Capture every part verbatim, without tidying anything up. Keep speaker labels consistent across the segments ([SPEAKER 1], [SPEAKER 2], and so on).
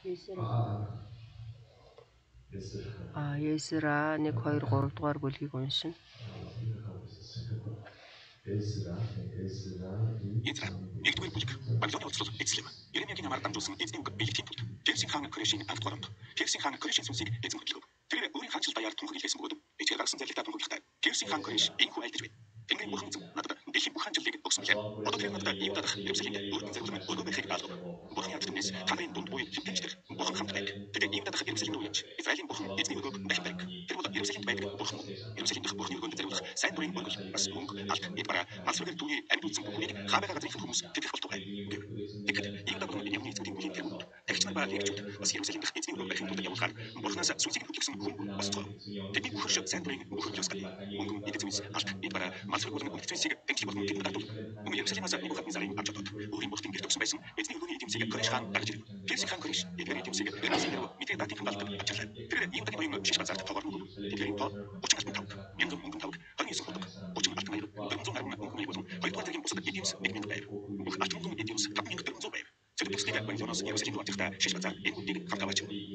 [SPEAKER 1] 예슬아.
[SPEAKER 2] 아, 예스.
[SPEAKER 1] 아, 예슬아. 네 거의로 삼 дугаар бүлгийг уншина.
[SPEAKER 2] 아, 생각하고 있었어요. 예스라, 예스라, 이
[SPEAKER 3] 얘들아, нэгдүгээр бүлэг. Вавилоны улс руу эзлэв. Иремьягийн намаар дамжуулсан эзний үг биелэхийн тулд Персийн хаан Корешийн анх дугаар онд Персийн хаан Корешийн сүнсийг эзэн хөдөлгөв. Тэр өөрийн хаанчлал даяар тунхаг хэлсэн бөгөөд эцгээр гаргасан зарлигтаа тунхаглахдаа Персийн хаан Кореш энэ хүү айлдаж байна. Тэнгэрийн бурхан эзэн надад дэлхийн бүх хаанчлалыг өгсөн билээ. Одоо тэр надад ийм дадах Иерусалимд өөрийн зөвлөмж өгөө байхыг даалгав. Бурханы ардтнээс танарын дунд буй хэмтэнчдэр бурхан хамт байг. Тэгээд ийм дадах Иерусалим руу явж Израилийн бурхан эзний өгөөг дахин барих. Тэр бол Иерусалимд байдаг бурхан. Иерусалим дахь бурханы өгөөнд зориулах сайн дурын өгөл бас мөнгө алт эд бараа масрагэр түүний амьд үзсэн бүхнийг хаабага газрын хүмүүс тэтгэх болтугай. Тэгэхэд ийм дадах бидний эзний бүлийн тэр үг дахиж нар багийгчуд бас Иерусалим дахь эзний өгөөг барихын тулд явуулахаар бурханаас сүнсийг хөтлөсөн хүн бас тоо. Тэдний бүх шиг сайн дурын бүх хөлөөс гадна мөнгө эд зүйлс алт эд бараа масрагэр болон үлдцэсийг дэмжих болон тэд надад өмнө Иерусалимаас Небухаднецарын зарим авч одод өөрийн бурхтын гэрт өгсөн байсан эзний өгөөний эдэмсийг Кореш хаан дагж ирв. Персийн хаан Кореш эдгээр эдэмсийг Иерусалим руу мэдээ датыг хамгаалдаг ачаалаа. Тэр ийм дагны ноён шиш базарт тоогоор мөнгө тэдгэрийн тоо утсан алтан тавг мянган мөнгөн тавг хорин эсэх худаг утсан алтан аяр дөрвөн гаруй мөнгөн болон хоёрдугаар зэргийн бусад эдэмс нэг мянган байр. Бүх алтан мөнгөн эдэмс таван мянган дөрвөн байр. Зэрэг бүснийг Вавилоноос Иерусалим руу авчихдаа шиш базар энэ мөнгөийг хамтаваач.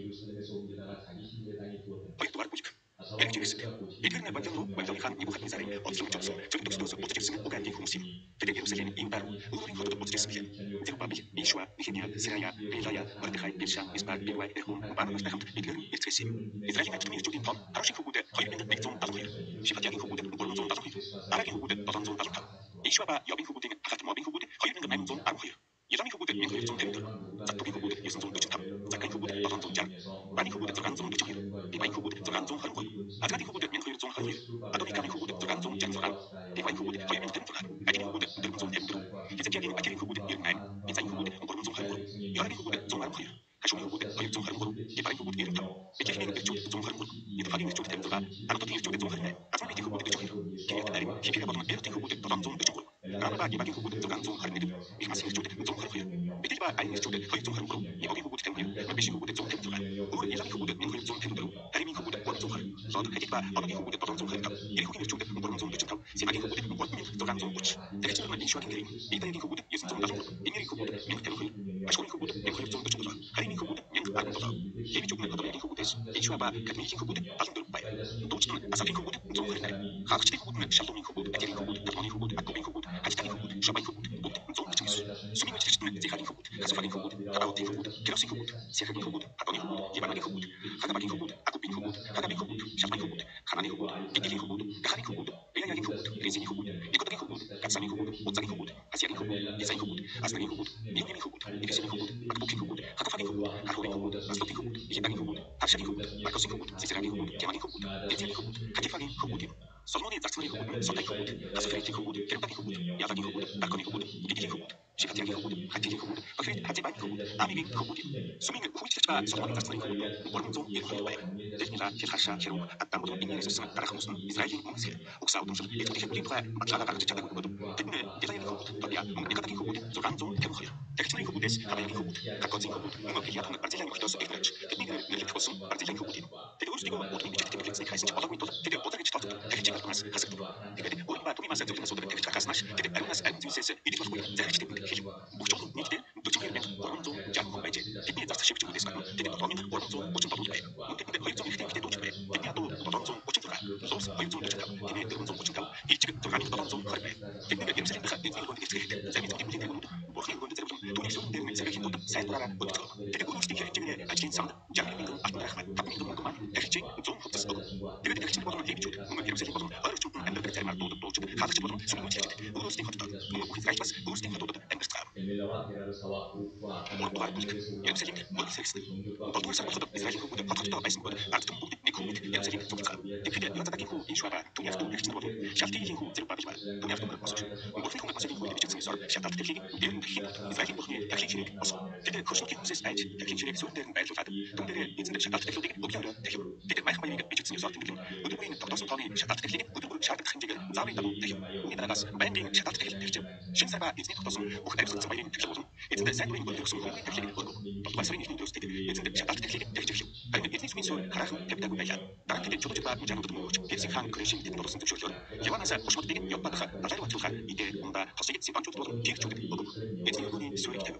[SPEAKER 3] Хоёрдугаар бүлэг. Эргэжсэн. Эдгээр Вавилон Вавилоны хаан Небухаднецарын оцлогч болсон. Зөв төсдөөс буцаж ирсэн угаангийн хүмүүс юм. Тэгээд Иерусалим ийм бар өөрийн хотод буцаж ирсэн билээ. Зерубабел, Ишуа, Нехемия, Серая, Пелая, Мордехай, Бишан, Исбар, Бивай, Эхум, Банавастай хамт эдгээр эцгэсэн. Израилийн ажлын ирчүүдийн тоо Харушийн хүүгүүд хоёр мянган нэгдсэн дадлах. Шифатягийн хүүгүүд гурван зуун дадлах. Арагийн хүүгүүд долоон зуун дадлах. Ишуа ба Йобийн хүүгүүдийн Ахат Мобийн хүүгүүд хоёр мянган найман зуун арван хоёр. Иламийн хүүгүүд мянган хоёр зуун тавин дөрвөн. Заттугийн хүүгүүд есөн зуун дөрвөн таван. Заккайн хүүгүүд долоон зуун жаргал. Баны хүүгүүд зургаан зуун дөрвөн хоёр. Бивайн хүүгүүд зургаан зуун хорин гурав. Адгагийн хүүгүүд мянган хоёр зуун хорин хоёр. Адоникамын хүүгүүд зургаан зуун жаргал зургаан. Бивайн хүүгүүд хоёр мянган тавин зургаан. Агийн хүүгүүд дөрвөн зуун тавин дөрвөн. Хизкиягийн Акирийн хүүгүүд найман найман. Бицайн хүүгүүд гурван зуун хорин гурав. Йорагийн хүүгүүд зуун арван хоёр. Хашумын хүүгүүд хоёр зуун хорин гурав. Ибрайн хүүгүүд найман таван. Бикерийн ирчүүд зуун хорин гурав. Идфагийн ирчүүд тавин зургаан. Анатотын ирчүүд зуун хорин найман. Азмабитийн хүүгүүд дөрвөн хоёр. Кирият арим Хипика болон Эртийн хүүгүүд долоон зуун дөрвөн гурав. Рамаба Ибагийн хүүгүүд зургаан зуун хорин нэг. Ихмасын ирчүүд зуун хорин хоёр. Битэлба айн ирчүүд хоёр зуун хорин гурав. Ибогийн хүүгүүд тавин хоёр. Мабишийн хүүгүүд зуун тавин зургаан. Өөр Иламийн хүүгүүд мянган хоёр зуун тавин дөрвөн. Харимын хүүгүүд гурван зуун хорин. Лод Хатитба Одогийн хүүгүүд долоон зуун хорин таван. Ерхүүгийн ирчүүд гурван зуун дөрвөн таван. Симагийн хүүгүүд гурван мянган зургаан зуун гурав. Тэгэж нар Ишуагийн гэрийн Идагийн хүүгүүд есөн зуун дадлах. Имерийн хүүгүүд мянган тавин хоёр. Ашгурын хүүгүүд мянган хоёр зуун дөрвөн долоо. Харимын хүүгүүд мянган арван долоо. Хэмжүүг нь Одогийн хүүгүүдээс Ишуа ба Кадмигийн хүүгүүд далан дөрвөн байр. Дуучин Асафийн хүүгүүд зуун хорин найман. Хаагчдын хүүгүүд нь Шалумын хүүгүүд, Атирийн хүүгүүд, Талмоны хүүгүүд, Аккубын хүүгүүд, Хачтагийн хүүгүүд, Шабайн хүүгүүд, бүгд зуун дөрвөн девять. Сумын үжигчд нь Зихагийн хүүгүүд, Хасуфагийн хүүгүүд, Тараутын хүүгүүд, Керосийн хүүгүүд, Сехагийн хүүгүүд, Хатоны хүүгүүд, Ибанагийн хүүгүүд, Хагабагийн хүүгүүд, Аккубын хүүгүүд, Хагабын хүүгүүд, Шалмайн хүүгүүд, Хананы хүүгүүд, Гидгилийн хүүгүүд, Гахагийн хүүгүүд, Эяягийн хүүгүүд, Резиний хүүгүүд, Никодагийн хүүгүүд, Гатсамын хүүгүүд, Уцагийн хүүгүүд, Асиагийн хүүгүүд, Исаийн хүүгүүд, Аснагийн хүүгүүд, Миумимын хүүгүүд, Ибисимын хүүгүүд, Акбукийн хүүгүүд, Хатуфагийн хүүгүүд, Хархурын хүүгүүд, Аслотын хүүгүүд, Ихидагийн хүүгүүд, Харшагийн хүүгүүд, Маркосийн хүүгүүд, Сисерагийн хүүгүүд, Темагийн хүүгүүд, Эцгийн хүүгүүд, Катифагийн хүүгүүд. Соломоны зарцмарын хүүгүүд, Сотай хүүгүүд, Хасуфритийн хүүгүүд, Керамдагийн хүүгүүд, Ялагийн хүүгүүд, Дарконы хүүгүүд, Гидгилийн хүүгүүд, Шифатягийн хүүгүүд, Хатигийн хүүгүүд, Бахрит Хатибагийн хүүгүүд, Амигийн хүүгүүд. Сумын хүүгдчилж ба Соломоны зарцмарын хүүгүүд гурван зуун нэгдүгээр хоёр байв. Тэднийла Хилхаша, Херуг, Аддан болон Инээс ирсэн дараах хүмүүс нь Израилийн өмнөсгөр угсаа удамшил эцгийн бүлийн тухай батлаагаар гаргаж чадаагүй бөгөөд тэдний Дилаягийн хүүгүүд, Тобиа, Никодагийн хүүгүүд зургаан зуун тавин хоёр. Тэгчмарын хүүгүүдээс Хабаягийн хүүгүүд, Хакоцын хүүгүүд, Мөбхиятан Барзилян мөхтөөс эхлэж тэдний нэрлэх болсон Барзилян хүүгүүд юм. Тэд өөрсдөө уудын бичиг тэмдэглэснийг хайсан ч болоогүй тул тэд удаа гэж тооцдог тэгч болтоноос хасагдав. Тэгээд өөр ба түүний масаа зөвхөн асуудаг тэгч хагааснаас тэд ариунаас арин зүйлсээс идэж болохгүй зарагч тэд хэлв. Бүх чухал нийтдээ дөрвөн мянган гурван зуун жаахан хүн байжээ. Тэдний зарц шивчгүүдээс гадна тэд долоо мянган гурван зуун гучин болов байв. Тэд хоёр зуун ихтэй ихтэй дууч байв. Тэдний адуу долоон зуун гучин зургаан. Луус хоёр зуун дөрвөн таван. Тэдний дөрвөн зуун гучин таван. Ичиг зургааны долоон зуун хорин байв. Тэдний Иерусалим дахь эзний өгөөнд эцгэхэд замын тэдний төлөвлөмд бурхны өгөөнд зэрэглэн түүний сүрэн дээр нь сэргийн тулд сайн дураараа өдөг. Тэд өөрсдийн хэрэгжигнээ ажлын самд жаргал мянган алтан рахмат таван мянган мөнгөн маань дахиж зуун хувцас өг. Тэгээд дахиж болон хэмжүүд өмнө Иерусалим болон ойролцоогт амьдардаг зармаар дуудад дуулж хаагч болон сүмгүүчтэй өөрсдийн хотод бүх Израильс өөрсдийн хотуудад амьдарцгаав. Гуравдугаар бүлэг. Иерусалимд мөрөг сэргсэн. Гуравдугаар сар болоход Израилийн хүүгүүд хотготой байсан бөгөөд ардтан бүгд нэг хүүгүүд Иерусалимд зугцгаав. Тэгэхэд Йозадагийн хүү Ишуа ба түүний ахтун гэгчнэр болон Шалтигийн хүү Зерубабел ба түүний ахтун босож Бурхны хүн босож хүү бичсэн ёсоор шаталт дэлхийг дэрэн дэлхийг Израилийн Бурхны дахин ширэг босов. Тэд хөшөлтийн хүсээс айж дахин ширэг сүрэн дээр нь байрлуулад түн дээр эзэнд шаталт дэлхийг өглөөрөө дахив. Тэд майхан баярыг бичсэн ёсоор тэмдэглэн өдөргүй тогтоосон тооны шаталт дэлхийг өдөргүй шаардах хэмжээгээр заавын дагуу дахив. Үүний дараагаас байнгын шаталт дэлхийг тэгж шин сарба эзний тогтоосон бүх амьсгалсан баярын тэглэг болон эзэнд сайн дурын өгсөн хүмүүний тэглийг өгөв. Болтугай сарын ихний төстэйг эзэнд шаталт дэлхийг тэгж эхлэв. Харин эзний сүмийн суурь хараахан тавьтаагүй байлаа. Дараа нь тэд чулууч ба мужаанууд мөнгөч Персийн хаан Корешийн тэдэнд орсон зөвшөөрлөөр Яванаас хушматыг явбадах далайн батлахаар идэ унда хосыг сипанчууд болон тэгчүүд өгөв. Эзний өгөөний суурийг тавив.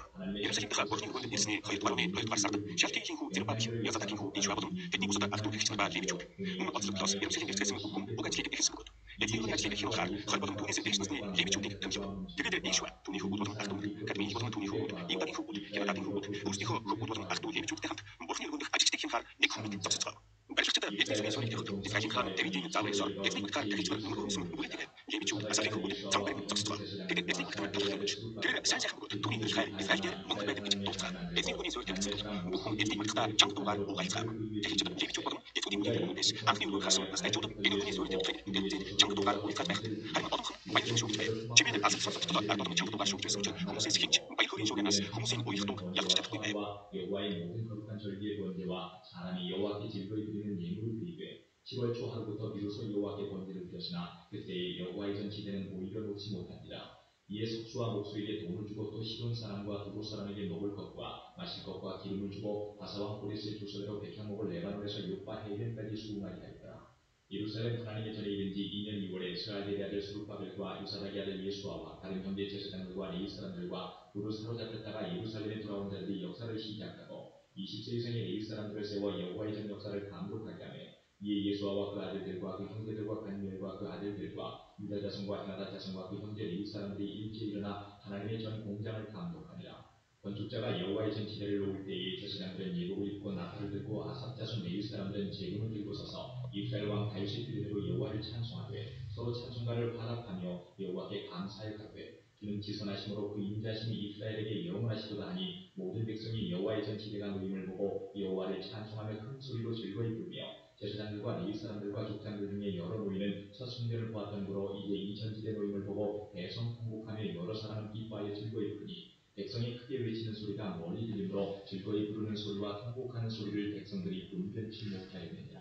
[SPEAKER 3] Иерусалимдах Бурхны өгөөнд ирсний хоёрдугаар оны хоёрдугаар сард Шалкигийн хүү Зерубабел, Язадакийн хүү Ишуа болон тэдний бусад ахдуу гэгчнэр ба Левичүүд мөн Оцлогдоос Иерусалим ирсэн үгэн уг ажлыг эхэлсэн бөгөөд эдгээр ажлыг хийхаар хор болон түүнээс дэш насны Левичүүдийг томилов. Тэгээд Ишуа түүний хүү болон ахдуу Кадмийн болон түүний хүү Имбагийн хүү Хенададын хүү өөрсдийнхөө хүү болон ахдуу Левичүүдтэй хамт Бурхны өгөөнд ажиллаж хийхаар нэг хүнд зогсоцгоо. Барилгачдад эзний сүрийг явуулж Израилийн хаан Давидын заавар ёсоор эзний утгаар дахиж өмнө хөөсөн үлдээдэг. Левичүүд Асафын хүү зам барин зогсоцгоо. Тэгээд эзний утгаар талах гэж тэр сайн сайхан бөгөөд түүний хэлхай Израильд мөнгө байдаг гэж дуудсан. Эзний хүний сүрийг тавьсан бол бүхэн эзний утгатаа чанга дугаар угаалцгаав. Тэгэхэд Левичүүд болон Ятгуудын өмнөөс анхны өрөө хасан настайчууд энэ хүний сүрийг тавьсан. Тэгээд чанга дугаар угаалцгаав байх. Харин одоох баян шүүгч байв. Чимээд асар сонсогддог ардон чанга дугаар шүүгч байсан учраас хүмүүсээс хинч баян хөрийн шүүгээс хүмүүсийн уяхдуг ялгч чадахгүй байв.
[SPEAKER 2] 여호와의 모든 거룩한 절기의 번제와 사람이 여호와께 즐거이 드리는 예물을 드리되 칠월 초 하루부터 비로소 여호와께 번제를 드렸으나 그때의 여호와의 전치대는 오히려 놓지 못합니다. 이에 석수와 목수에게 돈을 주고 또 시돈 사람과 두고 사람에게 먹을 것과 마실 것과 기름을 주고 바사왕 고레스의 조서대로 백향목을 레바논에서 요파 헤이렌까지 수금하게 하였더라. 예루살렘 하나님의 전에 이른 지 이 년 이월에 스알델의 아들 스룹바벨과 요사닥의 아들 예수아와 다른 형제 제사장들과 레위 사람들과 그로 사로잡혔다가 예루살렘에 돌아온 자들이 역사를 시작하고 이십 세 이상의 레위 사람들을 세워 여호와의 전 역사를 감독하게 하며 이에 예수아와 그 아들들과 그 형제들과 간미엘과 그 아들들과 유다 자손과 헤나다 자손과 그 형제 레위 사람들이 일제히 일어나 하나님의 전 공장을 감독하니라. 건축자가 여호와의 전 지대를 놓을 때에 제사장들은 예복을 입고 나팔을 들고 아삽 자손 레위 사람들은 재금을 들고 서서 이스라엘 왕 다윗의 뜻대로 여호와를 찬송하되 서로 찬송가를 화답하며 여호와께 감사하여 가되 그는 지선하심으로 그 인자심이 이스라엘에게 영원하시도다 하니 모든 백성이 여호와의 전 지대가 놓임을 보고 여호와를 찬송하며 큰 소리로 즐거이 부르며 제사장들과 레위 사람들과 족장들 중에 여러 노인은 첫 성전을 보았던 고로 이제 이 전지대 놓임을 보고 대성 통곡하며 여러 사람은 기뻐하여 즐거이 부르니 백성이 크게 외치는 소리가 멀리 들리므로 즐거이 부르는 소리와 통곡하는 소리를 백성들이 분별치 못하였느니라.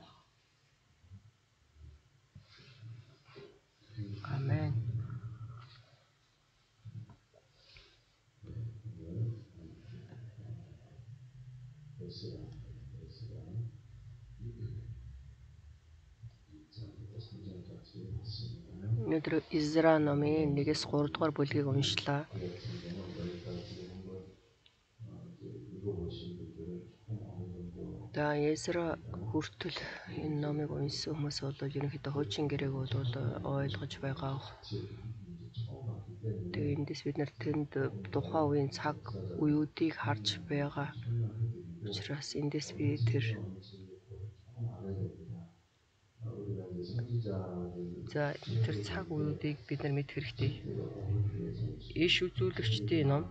[SPEAKER 1] 아멘. өнөөдөр Изра номын нэгээс гурав дугаар бүлгийг уншлаа. За Изра хүртэл энэ номыг уншсан хүмүүс бол ерөнхийдөө хуучин гэрээг бол ойлгож байгаа. Тэгээ эндээс бид нар тэнд тухайн үеийн цаг үеүүдийг харж байгаа учраас эндээс би тэр За тэр цаг үеүүдийг бид нар мэдэх хэрэгтэй. Иш үзүүлэгчдийн ном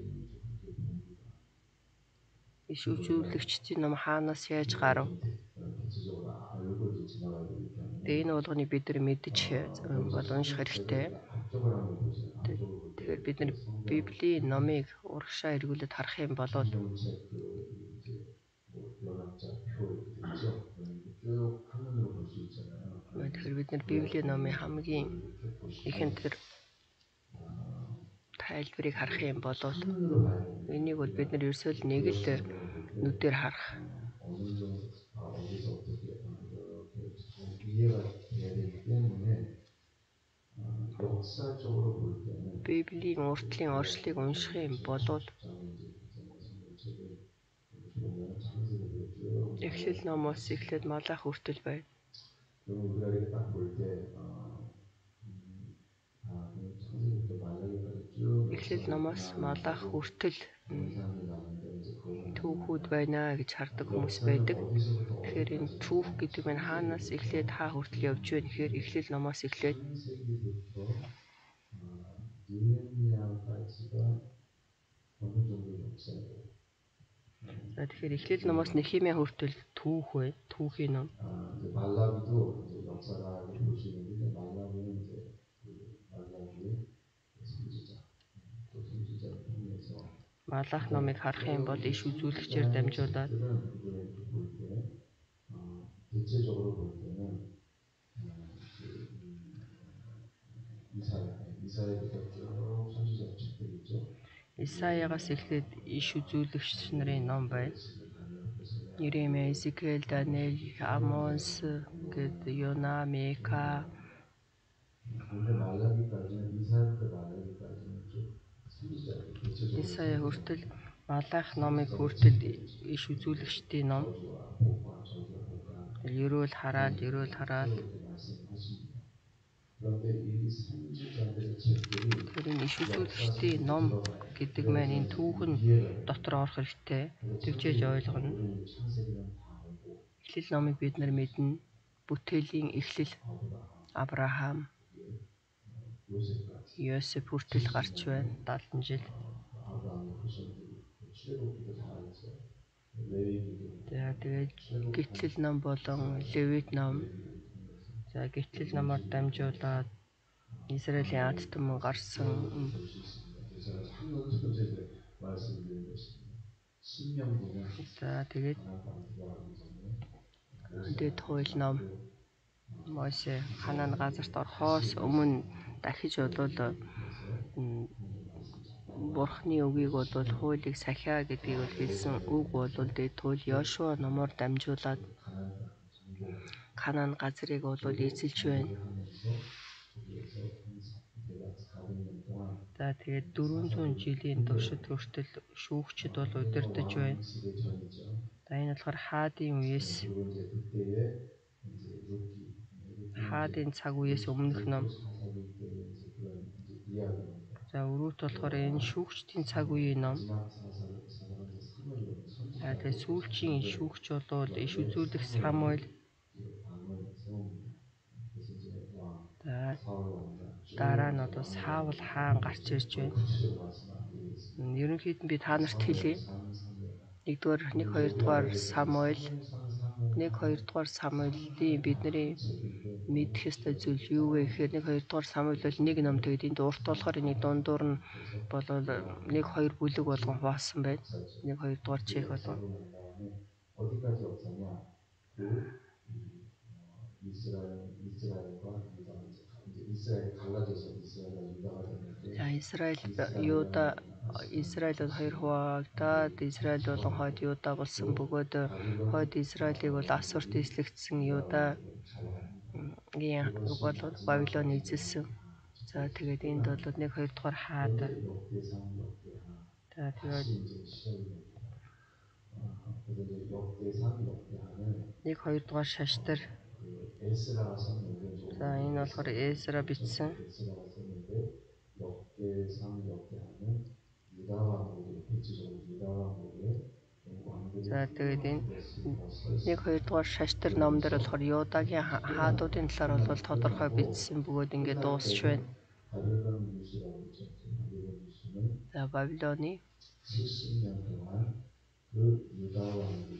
[SPEAKER 1] Иш үзүүлэгчдийн ном хаанаас яаж гарав? Тэгээ энэ болгоныг бид нар мэдж бол унших хэрэгтэй. Тэгэхээр бид нар Библийн номыг урагшаа эргүүлээд харах юм бол Тэгэхээр бид нар Библийн номын хамгийн ихэнд тэр тайлбарыг харах юм бол энийг бол бид нар ерөөсөө л нэг л нүдээр харах. Библийн уртлын оршлыг унших юм бол Эхлэл номоос эхлээд Малах хүртэл байна. Эхлэл номоос Малах хүртэл түүхүүд байна гэж хардаг хүмүүс байдаг. Тэгэхээр энэ түүх гэдэг нь хаанаас эхлээд хаа хүртэл явж байна гэхээр Эхлэл номоос эхлээд За тэгэхээр Эхлэл номоос Нехемия хүртэл түүх бай, түүхийн ном. Малах номыг харах юм бол иш үзүүлэгчээр дамжуулаад Исаягаас эхлээд иш үзүүлэгч нарын ном байна. Иремья, Изекиэл, Даниэл, Амос, гээд Йона, Мика. Исая хүртэл Малах номыг хүртэл иш үзүүлэгчдийн ном.
[SPEAKER 4] 저주와 복과 저주와 복과
[SPEAKER 1] Ерөөл хараал, ерөөл хараал.
[SPEAKER 4] 이렇게 말씀하십니다. 그런데 이 선지자들의 책들이
[SPEAKER 1] Тэгэхээр энэ иш
[SPEAKER 4] 역사
[SPEAKER 1] үзүүлэгчдийн
[SPEAKER 4] 속에
[SPEAKER 1] ном
[SPEAKER 4] 들어가야 돼요.
[SPEAKER 1] гэдэг
[SPEAKER 4] 그래야지
[SPEAKER 1] маань энэ
[SPEAKER 4] 이제
[SPEAKER 1] түүхэн
[SPEAKER 4] 이해가 돼요.
[SPEAKER 1] дотор орох хэрэгтэй.
[SPEAKER 4] 그래서
[SPEAKER 1] Тэгжээж
[SPEAKER 4] 창세기는
[SPEAKER 1] ойлгоно.
[SPEAKER 4] 우리는 창세기는 다 알고
[SPEAKER 1] Эхлэл номыг бид нар мэднэ. Бүтээлийн эхлэл
[SPEAKER 4] 아브라함,
[SPEAKER 1] Авраам,
[SPEAKER 4] 요셉까지
[SPEAKER 1] Йосеф хүртэл гарч байна. дадлан жил.
[SPEAKER 4] 어, 아브라함의 후손들이 출애굽기도 다 알았어요. 레위기도
[SPEAKER 1] За тэгээд гитлэл ном болон Левит ном.
[SPEAKER 4] 레위기를 통해서
[SPEAKER 1] За гитлэл номоор дамжуулаад Израилийн Ад түмэн гарсан
[SPEAKER 4] 볼 수 있습니다. 제가 한번 이제 말씀드린 것입니다. 신명기는
[SPEAKER 1] За тэгээд
[SPEAKER 4] 가나안 땅 들어가기 전에
[SPEAKER 1] Дэд хууль ном Моше Ханаан газарт орохоос өмнө дахиж болвол м, Бурхны үгийг болвол хуулийг сахиа гэдгийг бол хэлсэн үг болвол Дэд хууль Йошуа номоор дамжуулаад
[SPEAKER 4] 가나안 땅 정복
[SPEAKER 1] Ханаан газрыг болвол эзэлж байна.
[SPEAKER 4] 하면서 거기에서 한 대략 사백 년 동안
[SPEAKER 1] За тэгээд дөрвөн зуун жилийн туршид хүртэл шүүгчд бол удирдах байна.
[SPEAKER 4] 왕실의 전이죠.
[SPEAKER 1] За энэ болохоор хаадын үеэс
[SPEAKER 4] 그리고 이제 그때에 이제 룻기
[SPEAKER 1] хаадын цаг үеэс өмнөх ном.
[SPEAKER 4] 사사기 때 이제 그런 이제 이야기입니다.
[SPEAKER 1] За өрөөт болохоор энэ шүүгчдийн цаг үеийн ном.
[SPEAKER 4] 마지막 사사를 사사가 이제 사무엘로
[SPEAKER 1] За тэгээд сүүлчийн шүүгч бол иш үзүүлэх Самуэль.
[SPEAKER 4] 방을 세웁니다. 그래서 이제 왕
[SPEAKER 1] За
[SPEAKER 4] 사울 왕자
[SPEAKER 1] дараа нь одоо Саул хаан гарч ирж байна.
[SPEAKER 4] 구체적으로 말씀 안 드리겠습니다.
[SPEAKER 1] М, Ерөнхийд нь би та нарт хэлье.
[SPEAKER 4] 사는 사무엘
[SPEAKER 1] Нэгдүгээр нэг хоёрдугаар Самуэль,
[SPEAKER 4] 사는 사무엘
[SPEAKER 1] нэг хоёрдугаар Самуэлийн бидний
[SPEAKER 4] 책인데
[SPEAKER 1] мэдэх ёстой зүйл юу вэ гэхээр нэг хоёрдугаар Самуэль бол нэг ном тэгээд энд урт болохоор энэ дундуур нь болол нэг хоёр бүлэг болгон хуваасан байна. нэг хоёрдугаар чих болгон.
[SPEAKER 4] 사고 난 다음에 어디까지 역사냐? 그 이, 어, 이스라엘 이스라엘과 유다가 이제 가- 이제 이스라엘이 갈라져서 이스라엘과 유다가 됐는데
[SPEAKER 1] За Израиль, Юда, Израиль бол хоёр хуваагдаад Израиль болон хойд Юда болсон бөгөөд хойд Израилийг бол Асурт эзлэгдсэн Юдагийн бол Бабилон эзэлсэн. За тэгээд энд бол нэг хоёрдугаар хаад.
[SPEAKER 4] 역대상 역대하
[SPEAKER 1] За тэгээд
[SPEAKER 4] 다시 이제 시작이 됩니다. 어, 그래서 이제 역대상 역대하는
[SPEAKER 1] нэг хоёрдугаар шаштар.
[SPEAKER 4] 그 에스라가 썼는 게 좀
[SPEAKER 1] За энэ болохоор Эзра бичсэн.
[SPEAKER 4] 에스라가 썼는데 역대상 역대하는 유다 왕국의 대체적으로 유다 왕국의 왕들이
[SPEAKER 1] За тэгээд энэ
[SPEAKER 4] 서
[SPEAKER 1] нэг хоёрдугаар шаштар ном дээр болохоор Юдагийн ха- хаадуудын талаар бол тодорхой бичсэн бөгөөд ингээд дуусч байна.
[SPEAKER 4] 바벨론 유시라고 있죠. 바벨론 유시는
[SPEAKER 1] За Бабилоны
[SPEAKER 4] 칠십 년 동안 그 유다 왕국이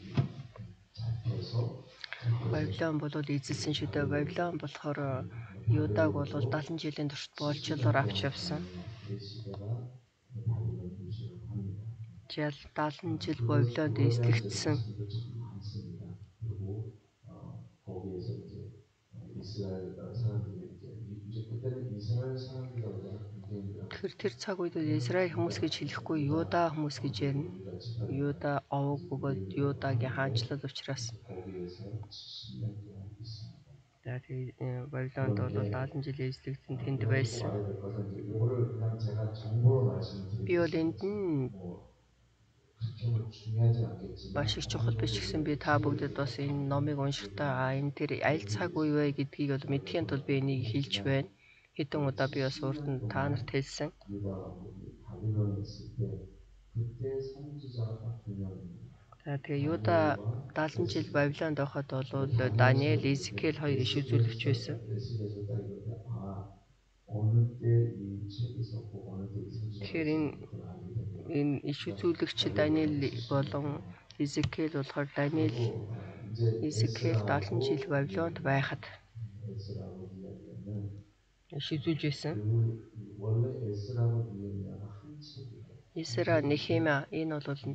[SPEAKER 4] 잡혀서
[SPEAKER 1] Бабилон бол эзэлсэн шүү дээ. Бабилон болохоор Юдаг бол дадлан жилийн туршид боолчлоор авч явсан.
[SPEAKER 4] 그 시대가 바벨론 유시라고 합니다.
[SPEAKER 1] Жил дадлан жил Бабилонд эзлэгдсэн.
[SPEAKER 4] 말씀도 참 많습니다. 그리고 어, 거기에서 이제 어, 이스라엘 어, 사람들이 이제 이- 이제 그때는 이스라엘 사람들이라고 굉장히
[SPEAKER 1] Тэгэхээр тэр цаг үед Израиль хүмүүс гэж хэлэхгүй Юда хүмүүс гэж ярина.
[SPEAKER 4] 우리가 집합
[SPEAKER 1] Юда овог бөгөөд Юдагийн хаанчлал учраас.
[SPEAKER 4] 거기에서 칠십 년 동안 있습니다.
[SPEAKER 1] За тэгээд Бабилонд бол дадлан жил эзлэгдсэн тэнд байсан.
[SPEAKER 4] 말해야 될 것은 이제 이거를 그냥 제가 정보로 말씀을
[SPEAKER 1] Би бол
[SPEAKER 4] 드리겠습니다.
[SPEAKER 1] энд нь
[SPEAKER 4] 뭐 그렇게 뭐 중요하지 않겠지만
[SPEAKER 1] маш их чухал биш гэсэн би та бүгдэд бас энэ номыг уншихдаа а энэ тэр аль цаг үе вэ гэдгийг бол мэдхийн тулд би энийг хэлж байна. Хэдэн удаа би бас урд нь та нарт хэлсэн.
[SPEAKER 4] 유다 왕국이 바빌론에 있을 때 그때 선지자가 딱 두 명입니다.
[SPEAKER 1] За тэгээ Юда дадлан жил Бабилонд байхад бол Даниэл, Изекэл хоёр иш үзүүлэгч байсан.
[SPEAKER 4] 에스겔에서 딱 이렇게 아 어느 때 이 책이 썼고 어느 때 이 선지자가
[SPEAKER 1] Тэгэхээр энэ
[SPEAKER 4] 썼고 알게 됩니다.
[SPEAKER 1] энэ иш үзүүлэгч Даниэл болон Изекэл болохоор Даниэл,
[SPEAKER 4] 그리고 아, 이제
[SPEAKER 1] Изекэл дадлан жил Бабилонд байхад
[SPEAKER 4] 에스라고 이야기하면
[SPEAKER 1] иш үзүүлж байсан.
[SPEAKER 4] 그 원래 에스라고 이야기하는 한 책이에요.
[SPEAKER 1] Исра, Нехемия энэ бол
[SPEAKER 4] 길어서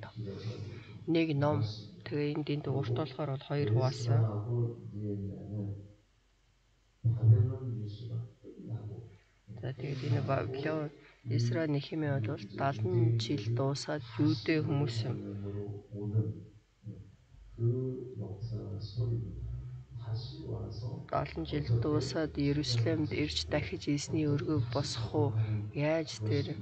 [SPEAKER 1] нэг ном. Тэгээ энд энд урт болохоор бол хоёр хуваасан.
[SPEAKER 4] 에스라하고 느헤미야는 바벨론 유수가 끝나고
[SPEAKER 1] За тэгээд энэ Бабилон, Исра, Нехемия бол дадлан жил дуусаад Юудэ хүмүүс
[SPEAKER 4] 으로 오는 그 역사 스토리입니다. 다시 와서
[SPEAKER 1] дадлан жил дуусаад Иерусалимд ирж дахиж эзний өргөг босох уу? Яаж тэр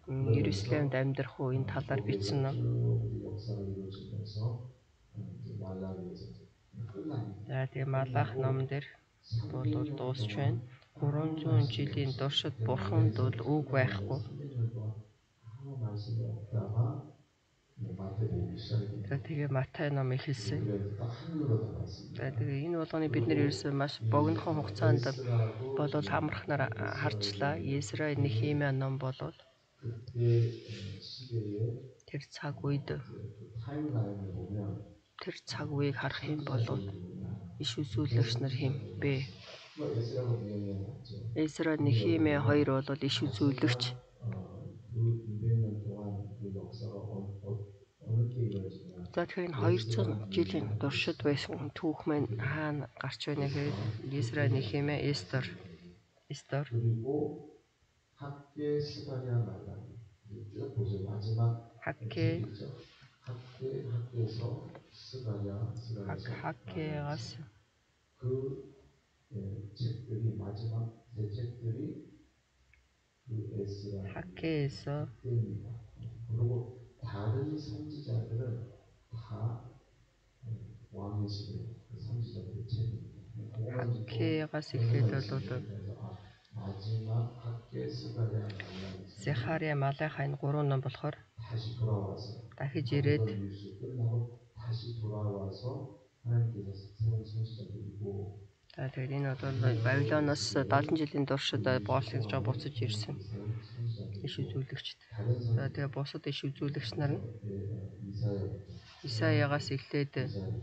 [SPEAKER 1] Иерусалимд амьдрах үеийн талаар бичсэн ном.
[SPEAKER 4] 쭉 역사가 이루어지면서 이제 말라기에서 이제 끝납니다.
[SPEAKER 1] За тэгээ Малах номон дээр бол дуусч байна. гурван зуун жилийн туршид бурханд бол үг байхгүй.
[SPEAKER 4] 삼백 년 동안 아무 말씀이 없다가 마태복음이 시작이
[SPEAKER 1] За тэгээ Матай ном эхэлсэн.
[SPEAKER 4] 우리가 딱 하늘로 달았습니다.
[SPEAKER 1] За тэгээ энэ болгоныг бид нэр ерөөсөө маш богинохон хугацаанд болол амрахнаар харчлаа. Израиль Нехемия ном болол
[SPEAKER 4] 그때 시대에
[SPEAKER 1] тэр цаг үед
[SPEAKER 4] 타임라인을 보면
[SPEAKER 1] тэр цаг үеийг харах юм бол иш үзүүлэгч нар хэм бэ?
[SPEAKER 4] 에스라고 니에미야 맞죠?
[SPEAKER 1] Израиль Нехемия хоёр бол иш үзүүлэгч.
[SPEAKER 4] 그 이백 년 동안 그 역사가 어, 어, 어느 때 이루어지냐?
[SPEAKER 1] За тэгэхээр энэ хоёрзуун жилийн туршид байсан түүх маань хаана гарч байна гэхээр Израиль Нехемия Эстер Эстер
[SPEAKER 4] 그리고 학계 스가랴 말라기 쭉 보세요. 마지막
[SPEAKER 1] 학계
[SPEAKER 4] 책이죠. 학계 학계에서 스가랴 스가랴에서
[SPEAKER 1] 학계가스
[SPEAKER 4] 그 예, 책들이 마지막 세 책들이 그 에스라
[SPEAKER 1] 학계에서
[SPEAKER 4] 때입니다. 그리고 다른 선지자들은 다 왕의 시대 선지자들의 책입니다.
[SPEAKER 1] 학계가스 эхлээд бол
[SPEAKER 4] 그래서 마지막 학계 스가랴 말라기
[SPEAKER 1] Захария Малахи энэ гурван ном болохоор
[SPEAKER 4] 다시 돌아와서
[SPEAKER 1] дахиж ирээд
[SPEAKER 4] 뉴스 끝나고 다시 돌아와서 하나님께서 세운 선지자들이고
[SPEAKER 1] за тэгээд энэ бол Бабилоноос дадлан жилийн туршид боолсож буцаж ирсэн иш үзүүлэгчд. За тэгээд бусад иш үзүүлэгч нар нь Исаягаас эхлээд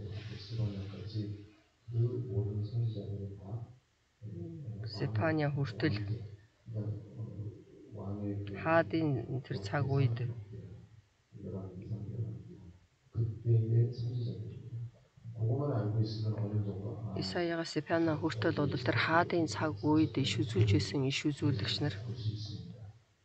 [SPEAKER 4] 그 모든 선지자들은 다
[SPEAKER 1] Сефания хүртэл хаадын тэр цаг үед
[SPEAKER 4] 그때의 선지자들입니다. 그것만 알고 있으면 어느 정도 아,
[SPEAKER 1] Исаягаас Сефania хүртэл бол тэр хаадын цаг үед иш үзүүлж исэн иш үзүүлэгч нар.
[SPEAKER 4] 볼수 있습니다.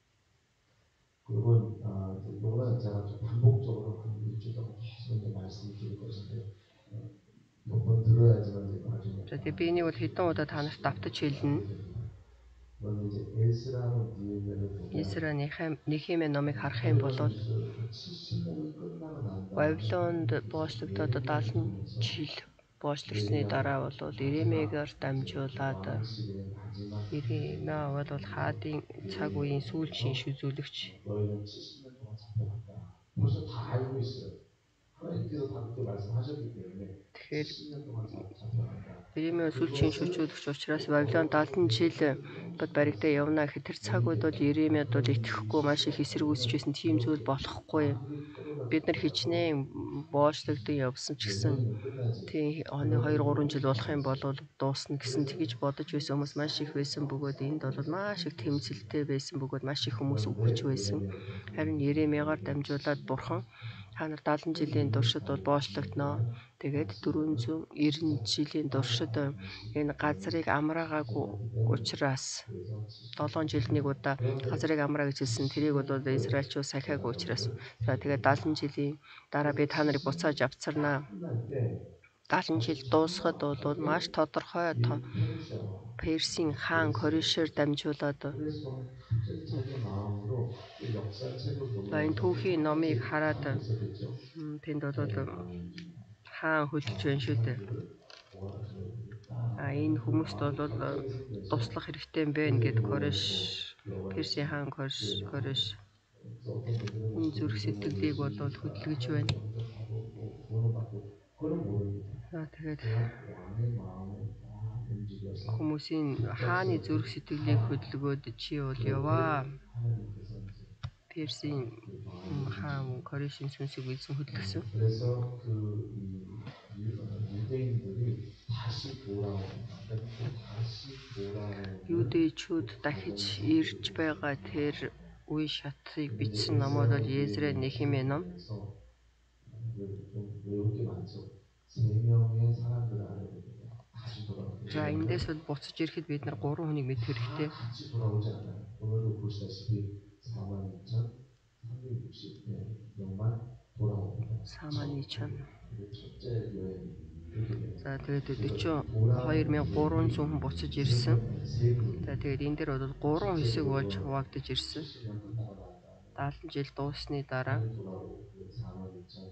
[SPEAKER 4] 그리고 아, 이거는 제가 좀 반복적으로 한 일주일 동안 계속 이제 말씀을 드릴 것인데 몇 번 들어야지만 이제 나중에
[SPEAKER 1] За тэгээд би энийг бол хэдэн удаа та нарт давтаж хэлнэ.
[SPEAKER 4] 그런데 이제 에스라하고 니에미야를 보면
[SPEAKER 1] Израиль Нехемия номыг харах юм бол
[SPEAKER 4] 칠십 년이 끝나고 난 다음에
[SPEAKER 1] Бабилонд боочлогдоод дадлан жил боочлогчны дараа бол Иремегаар дамжуулаад
[SPEAKER 4] 왕의 시대의 마지막
[SPEAKER 1] Иремеа бол хаадын цаг үеийн сүүлчийн шүзүүлэгч.
[SPEAKER 4] 너희는 칠십 년 동안 잡혀간다. 벌써 다 알고 있어요. 하나님께서 다 그렇게 말씀하셨기 때문에
[SPEAKER 1] Тэгэхээр
[SPEAKER 4] 칠십 년 동안 잡혀간다.
[SPEAKER 1] Иремеа сүүлчийн шүзүүлэгч учраас Бабилон дадлан жил бод баригдаа явна гэхэд тэр цаг үед бол Иремеад бол итгэхгүй маш их эсэргүүцэжсэн тийм зүйл болохгүй. Бид нар хичнээн боочлогдсон явсан ч гэсэн тийм оны хоёр гурван жил болох юм бол дуусна гэсэн тэгж бодож байсан хүмүүс маш их байсан бөгөөд энд бол маш их тэмцэлтэй байсан бөгөөд маш их хүмүүс үгэж байсан. Харин Иремегаар дамжуулаад бурхан та нар дадлан жилийн туршид бол боочлогдноо. Тэгээд дөрвөн зуун найман жилийн туршид энэ газрыг амраагаагүй учраас долоон жилд нэг удаа газрыг амраа гэж хэлсэн. Тэрийг бол Израильчууд сахиагүй учраас. За тэгээд дадлан жилийн дараа би та нарыг буцааж авцарнаа. дадлан жил дуусахад бол маш тодорхой Персийн хаан Корешээр дамжуулаад
[SPEAKER 4] 그래서 갑자기 자기 마음으로 그 역사책을 보면
[SPEAKER 1] энэ түүхийн номыг хараад
[SPEAKER 4] 그랬죠.
[SPEAKER 1] тэнд бол хаан хөлж байна шүү дээ. А энэ хүмүүст бол туслах хэрэгтэй юм байна гэд Кореш Персийн хаан Кореш Кореш энэ зүрх сэтгэлийг бол хөдөлгөж байна. За тэгээд хүмүүсийн хааны зүрх сэтгэлийг хөдөлгөөд чи бол яваа. Персийн хаан Корешийн сүнсийг эзэн хөдөлгсөн.
[SPEAKER 4] 그래서 그 유대인들이 다시 돌아옵니다. 다시 돌아오는
[SPEAKER 1] Юдэчүүд дахиж ирж байгаа тэр үе шатыг бичсэн номууд бол Израиль Нехемия ном.
[SPEAKER 4] 좀 외울 게 많죠. 세 명의 사람들을 알아야 됩니다. 다시 돌아오는
[SPEAKER 1] За эндээс бол буцаж ирэхэд бид нар гурван хүнийг мэдэх хэрэгтэй.
[SPEAKER 4] 같이 돌아오지 않아요. 오늘도 보시다시피 사만 이천삼백육십 명만 돌아옵니다.
[SPEAKER 1] Саман ичэн.
[SPEAKER 4] 그게 첫째 여행이 그렇게 돼요.
[SPEAKER 1] За тэгээд forty-two thousand three hundred хүн буцаж ирсэн.
[SPEAKER 4] 세 분.
[SPEAKER 1] За тэгээд энэ дээр бол гурван хэсэг болж хуваагдаж ирсэн.
[SPEAKER 4] 칠십 년 끝나고 난 다음에
[SPEAKER 1] даалан жил дуусны дараа
[SPEAKER 4] 다시 돌아오고 그게 사만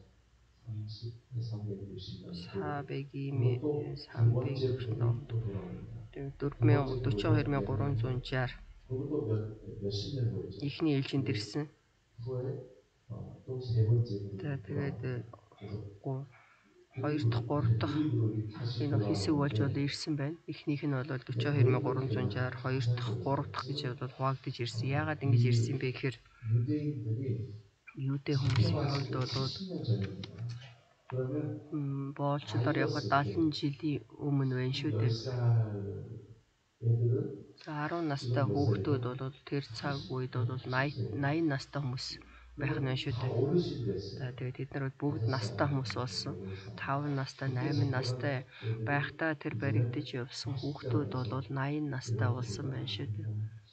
[SPEAKER 4] 이천삼십, 몇십만
[SPEAKER 1] 사백이면
[SPEAKER 4] 또 두
[SPEAKER 1] 삼백
[SPEAKER 4] 번째
[SPEAKER 1] 육십
[SPEAKER 4] 컵이
[SPEAKER 1] 넘.
[SPEAKER 4] 또 돌아옵니다.
[SPEAKER 1] дөрвөн 사십이만 гуравдуусар
[SPEAKER 4] 그것도 몇, 몇십 년 후였죠.
[SPEAKER 1] ихний ээлжинд ирсэн.
[SPEAKER 4] 후에 어, 또 세 번째
[SPEAKER 1] За
[SPEAKER 4] 그룹이
[SPEAKER 1] тэгээд
[SPEAKER 4] 돌아옵니다.
[SPEAKER 1] хоёр дахь, гурав дахь
[SPEAKER 4] 이 그룹이 다시
[SPEAKER 1] энэ хэсэг болж бол
[SPEAKER 4] 돌아오는데
[SPEAKER 1] ирсэн байна. Эхнийх нь бол 사십이만 гуравдуусар, хоёр дахь, гурав дахь гэж бол хуваагдаж ирсэн. Яагаад ингэж ирсэн бэ гэхээр
[SPEAKER 4] 유대인들이
[SPEAKER 1] юудэ хүмүүсийн хувьд
[SPEAKER 4] 생활하시기
[SPEAKER 1] бол
[SPEAKER 4] 칠십 년 전입니다. 그러면
[SPEAKER 1] боолчлоор явахад даалан жилийн өмнө байна шүү дээ.
[SPEAKER 4] 열 살 애들은
[SPEAKER 1] За арван настай хүүхдүүд бол тэр цаг үед бол найман настай хүмүүс байх нь байна шүү дээ.
[SPEAKER 4] 어르신이 됐어요.
[SPEAKER 1] За тэгээд тэд нар бүгд настай хүмүүс болсон. таван настай, найман настай байхдаа тэр баригдаж явсан хүүхдүүд бол найман настай болсон байна шүү дээ.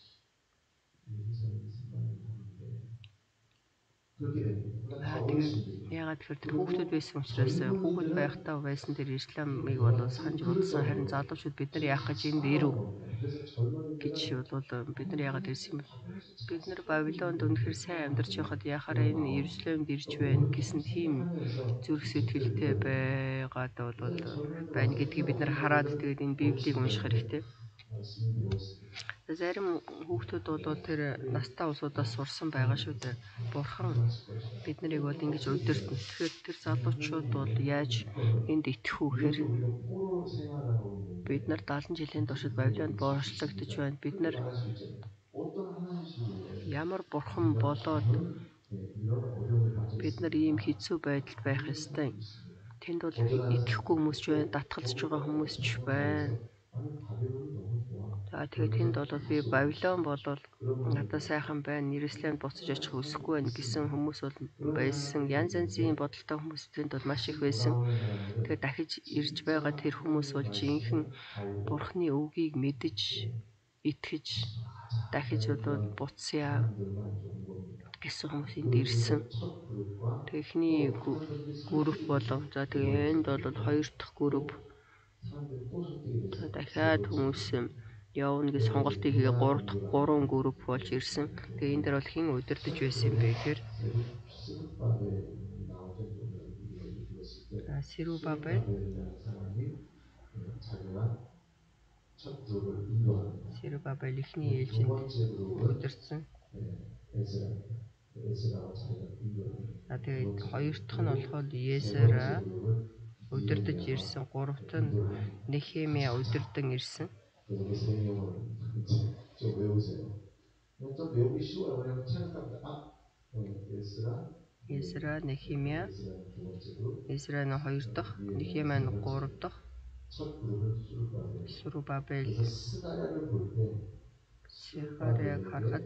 [SPEAKER 4] 그렇게 됩니다. 다
[SPEAKER 1] Аа тэгээд
[SPEAKER 4] 어르신들이.
[SPEAKER 1] ягаад гэхээр тэр хүүхдүүд байсан учраас хүүхэд байхдаа байсан тэр исламыг бол санаж бодсон. Харин залуучууд бид нар яах гэж энд ирв гэж бол бид нар ягаад ирсэн юм бэ? Бид нар Бабилонд үнэхээр сайн амьдарч байхад яхаар энэ Иерусалимд ирж байна гэсэн тийм зүрх сэтгэлтэй байгаад бол байна гэдгийг бид нар хараад тэгээд энэ Библийг унших хэрэгтэй. Зарим хүүхдүүд бол тэр настай улсуудаас сурсан байгаа шүү дээ. Бурхан бид нарыг бол ингэж удирдна. Тэгэхээр тэр залуучууд бол яаж энд итгэх үү гэхээр бид нар даалан жилийн туршид Бабилонд боорчлогдож байна. Бид нар ямар бурхан болоод бид нар ийм хэцүү байдалд байх ёстой. Тэнд бол итгэхгүй хүмүүс ч байна, татгалзаж байгаа хүмүүс ч байна. За тэгээд тэнд бол би Бабилон болол надад сайхан байна, Иерусалимд буцаж очих хүсэхгүй байна гэсэн хүмүүс бол байсан. Янз янзын бодолтой хүмүүс тэнд бол маш их байсан. Тэгээд дахиж ирж байгаа тэр хүмүүс бол жинхэнэ Бурхны үгийг мэдэж, итгэж дахиж бол буцъя гэсэн хүмүүс энд ирсэн. Техний групп болов. За тэгээд энд бол хоёр дахь групп. Дахиад хүмүүс явна гэж сонголтыг хийгээ гурав дахь гурван групп болж ирсэн. Тэгээ энэ дээр бол хэн удирдах байсан бэ гэхээр Серубабел Серубабел ихний ээлжинд удирдсан. А тэгээд хоёр дахь нь болохоор Есера удирдах ирсэн. Гурав дахь нь Нехемия удирдан ирсэн.
[SPEAKER 4] 좀 외우세요. 좀 외우기 쉬워요. 왜냐면 생각합니다. 아, 에스라,
[SPEAKER 1] Есера, Нехемия, Есера нь хоёр дахь, Нехемия нь гурав дахь, Серубабел. Сехаряг харахад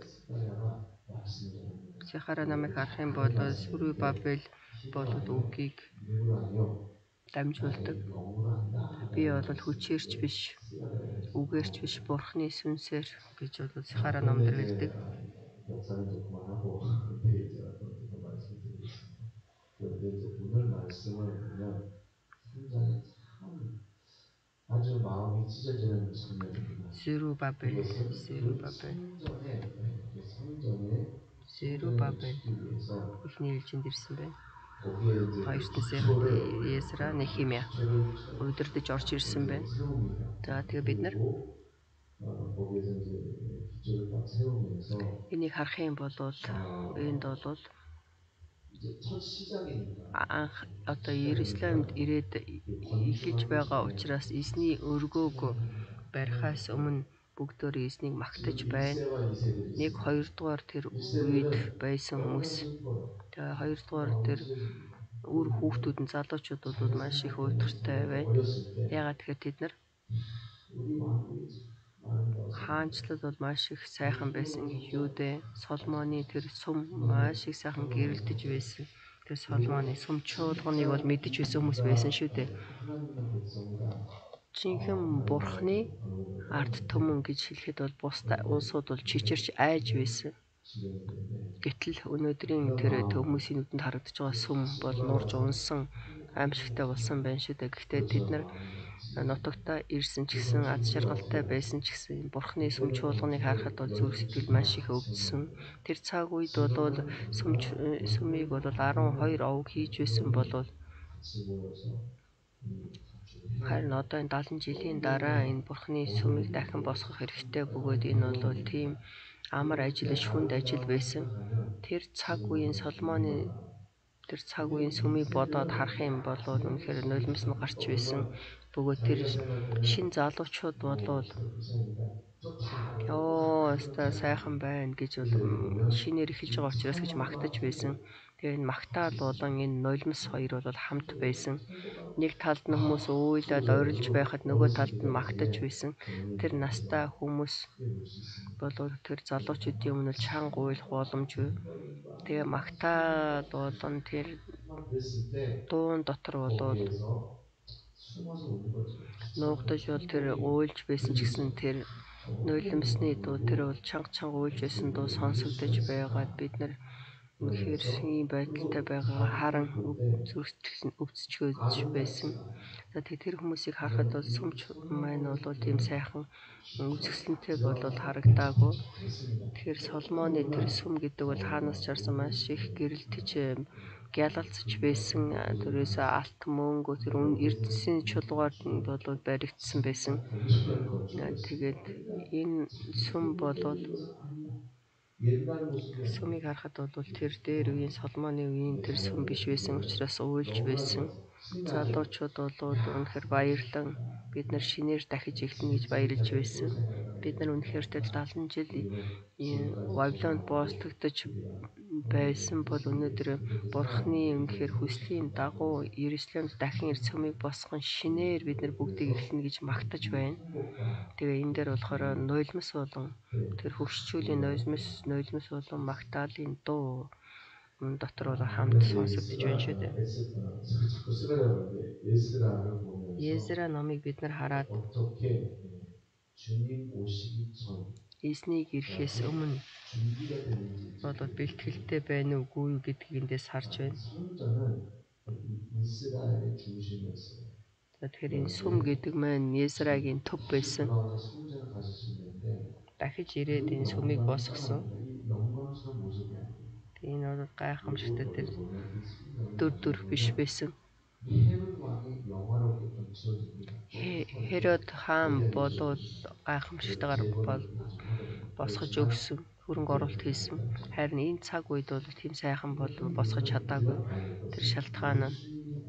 [SPEAKER 1] Сехара намайг харах юм бол Серубабел болоод үгийг дамжуулдаг. Би бол хүчээрч биш, үгээрч биш, Бурхны сүнсээр гэж бол Сехара номдэр хэлдэг.
[SPEAKER 4] 역사는 좀 그만하고 내일 제가 또 좀 말씀드리겠습니다. 그런데 이제 오늘 말씀을 보면 굉장히 참 아주 마음이 찢어지는 장면입니다.
[SPEAKER 1] Серубабел, Серубабел,
[SPEAKER 4] 성전에
[SPEAKER 1] Серубабел ихний ээлжинд ирсэн байна.
[SPEAKER 4] 거기에 이제
[SPEAKER 1] Хоёрт нь Есера, Нехемия удирдах орж ирсэн байна. За тэгээ бид нар
[SPEAKER 4] 거기에서 이제 기초를 딱 세우면서
[SPEAKER 1] энийг харах юм бол энд бол
[SPEAKER 4] 이제 첫 시작이니까
[SPEAKER 1] анх одоо Иерусалимд ирээд эхэлж байгаа учраас эзний өргөөг барихаас өмнө бүгдөө эзнийг магтаж байна. Нэг хоёрдугаар тэр үед байсан хүмүүс. Тэгээ хоёрдугаар тэр үр хүүхдүүд нь залуучууд бол маш их уйтгартай байна. Ягаад тэгэхээр тэд нар хаанчлал бол маш их сайхан байсан. Юудэ Соломоны тэр сум маш их сайхан гэрэлтэж байсан. Тэр Соломоны сум чуулганыг бол мэдэж байсан хүмүүс байсан шүү дээ. Жинхэнэ Бурхны ард түмэн гэж хэлэхэд бол бус улсууд бол чичирч айж байсан. Гэтэл өнөөдрийн тэр хүмүүсийн нүдэнд харагдаж байгаа сүм бол нурж унсан аимшигтай болсон байна шүү дээ. Гэхдээ тэд нар нутагтаа ирсэн ч гэсэн аз жаргалтай байсан ч гэсэн Бурхны сүм чуулганыг харахад бол зүрх сэтгэл маш их өвдсөн. Тэр цаг үед бол сүм сүмийг бол арван хоёр овог хийж байсан бол
[SPEAKER 4] 같이 모여서 이 감축을 해야
[SPEAKER 1] харин одоо энэ дагалан жилийн дараа энэ Бурхны сүмийг дахин босгох хэрэгтэй бөгөөд энэ бол тийм амар ажил шүнд ажил байсан. Тэр цаг үеийн Соломоны тэр цаг үеийн сүмийг бодоод харах юм бол үнэхээр нулимс нь гарч байсан. Бөгөөд тэр шин залуучууд болоод ёо өстой сайхан байна гэж бол шинээр эхэлж байгаа учраас гэж магтаж байсан. Тэгээ энэ магтаал болон энэ нулимс хоёр бол хамт байсан. Нэг талд нь хүмүүс уйлаад орилж байхад нөгөө талд нь магтаж байсан. Тэр настай хүмүүс болоод тэр залуучуудын өмнө чанга уйлах боломжгүй. Тэгээ магтаал болон тэр дуун дотор болоод нуугдаж бол тэр уйлж байсан ч гэсэн тэр нулимсны дуу тэр бол чанга чанга уйлж байсан дуу сонсогдож байгаад бид нар үнэхээр ийм байдалтай байгаа харан зүрх сэтгэл нь өвцчгөөж байсан. За тэр хүмүүсийг харахад бол сүмч маань бол тийм сайхан үзэсгэлэнтэй болоод харагдаагүй. Тэгэхээр Соломоны тэр сүм гэдэг бол хаанаас чарсан маш их гэрэлтэж гялалцж байсан. Тэрээс алт мөнгө тэр эрдэнсийн чулуугаар бол баригдсан байсан. Тэгээд энэ сүм болоод сүмийг харахад бол тэр дээр үеийн Соломоны үеийн тэр сүм биш байсан учраас уйлж байсан. Залуучууд бол үнэхээр баярлан бид нар шинээр дахиж эхлэнэ гэж баярлж байсан. Бид нар үнэхээр тэр дагалан жил Вавилонд бооцлогдож байсан бол өнөөдөр Бурхны үнэхээр хүслийн дагуу Иерусалимд дахин ирж сүмийг босгон шинээр бид нар бүгдийг эхлэнэ гэж магтаж байна. Тэгээ энэ дээр болохоор нулимс болон тэр хөгшчүүлийн нулимс нулимс болон магтаалын дуу дотор бол хамт сонсогдож байна шүү дээ. Езра номыг бид нар хараад эзнийг ирэхээс өмнө болоод бэлтгэлтэй байна уугүй юу гэдгийг эндээс харж байна. Тэгэхээр энэ сүм гэдэг маань Езрагийн төв байсан. Дахиж ирээд энэ сүмийг босгосон. Энэ бол гайхамшигтай тэр дүр дүр биш байсан. Херод хаан болоод гайхамшигтайгаар босгож өгсөн, хөрөнгө оруулалт хийсэн. Харин энэ цаг үед бол тийм сайхан болон босгож чадаагүй. Тэр шалтгаан нь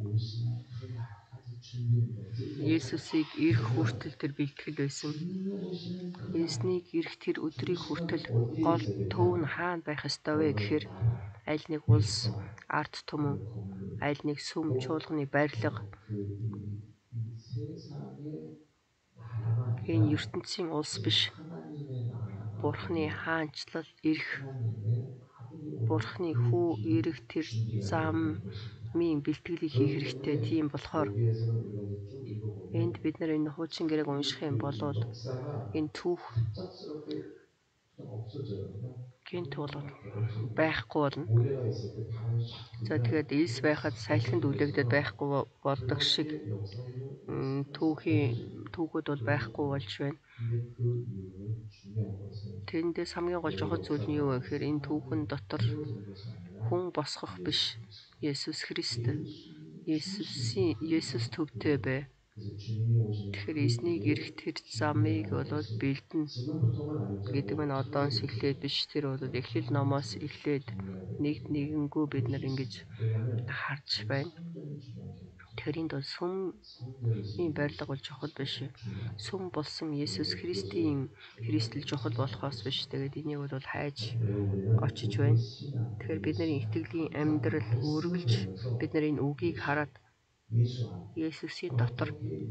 [SPEAKER 1] Есүсийг ирэх хүртэл тэр бэлтгэл байсан. Эзнийг ирэх тэр өдрийг хүртэл гол төв нь хаана байх ёстой вэ гэхээр аль нэг улс, ард түмэн, аль нэг сүм чуулганы барилга энэ ертөнцийн улс биш. Бурхны хаанчлал ирэх, Бурхны хүү ирэх тэр замын бэлтгэлийг хийх хэрэгтэй. Тийм болохоор энд бид нар энэ хуучин гэрээг унших юм болоод энэ түүх гинт болоод байхгүй болно. За тэгээд элс байхад салхинд үлээгдээд байхгүй болдог шиг түүхийн түүхүүд бол байхгүй болж байна. Тэндээс хамгийн гол чухал зүйл нь юу вэ гэхээр энэ түүхэн дотор хүн босгох биш. Есүс Христ. Есүсийн Есүс төвтэй бай. Тэгэхээр эзнийг ирэх тэр замыг болоод бэлдэнэ гэдэг нь одоос эхлээд биш. Тэр бол Эхлэл номоос эхлээд нэг нэгэнгүү бид нар ингэж харж байна. Тэгэхээр энд бол сүмийн барилга бол чухал биш. Сүм болсон Есүс Христийн Христэл чухал болохоос биш. Тэгээд энийг бол хайж очиж байна. Тэгэхээр бидний итгэлийн амьдрал үргэлж бид нар энэ үгийг хараад Есүсийн дотор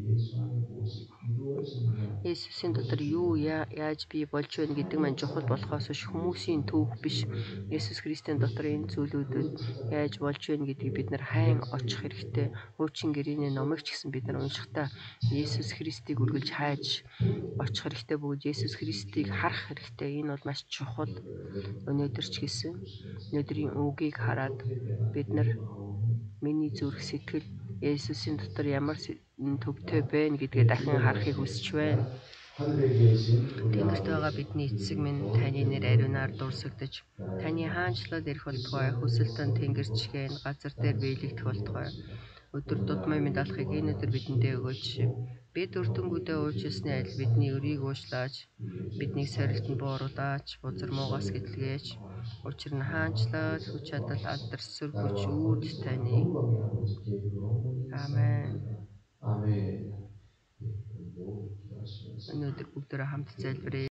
[SPEAKER 1] Есүсийн дотор юу яаж бий болж байна гэдэг маань чухал болохоос биш, хүмүүсийн түүх биш. Есүс Христийн дотор энэ зүйлүүдэд яаж болж байна гэдгийг бид нар хайн очих хэрэгтэй. Хуучин гэрээний номыг ч гэсэн бид нар уншихдаа Есүс Христийг үргэлж хайж очих хэрэгтэй бөгөөд Есүс Христийг харах хэрэгтэй. Энэ бол маш чухал. Өнөөдөр ч гэсэн өнөөдрийн үгийг хараад бид нар миний зүрх сэтгэл Есүсийн дотор ямар төвтэй байна гэдгээ дахин харахыг хүсэж байна.
[SPEAKER 4] 하늘에 계신 우리
[SPEAKER 1] Тэнгэрт байгаа
[SPEAKER 4] 아버지,
[SPEAKER 1] бидний эцэг минь таны нэр ариунаар дурсагдж, таны хаанчлал ирэх болтугай, хүсэлтэн тэнгэрчгээ газар дээр биелэгдэх болтугай. Өдөр тутмын минь алхахыг энэ өдөр бидэндээ өгөөч. Бид өртөнгүүдээ уучлсны адил бидний өрийг уучлаач. Бидний сорилтонд бууруулаач, бузар муугаас гэтлгээч. Учир нь хаанчлал, хүч чадал, алдар, сүр хүч үүд таны.
[SPEAKER 4] 영광의 아버지께 영원히
[SPEAKER 1] 아멘.
[SPEAKER 4] 아멘. 예, 모두 기도하시면서
[SPEAKER 1] Өнөөдөр бүгдөө хамт залбирая.